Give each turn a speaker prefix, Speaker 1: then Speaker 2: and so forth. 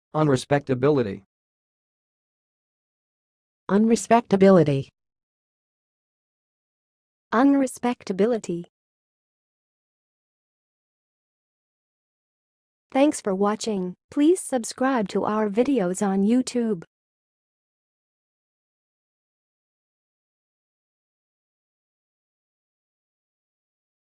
Speaker 1: Unrespectability.
Speaker 2: Unrespectability.
Speaker 3: Unrespectability. Thanks for watching. Please subscribe to our videos on YouTube.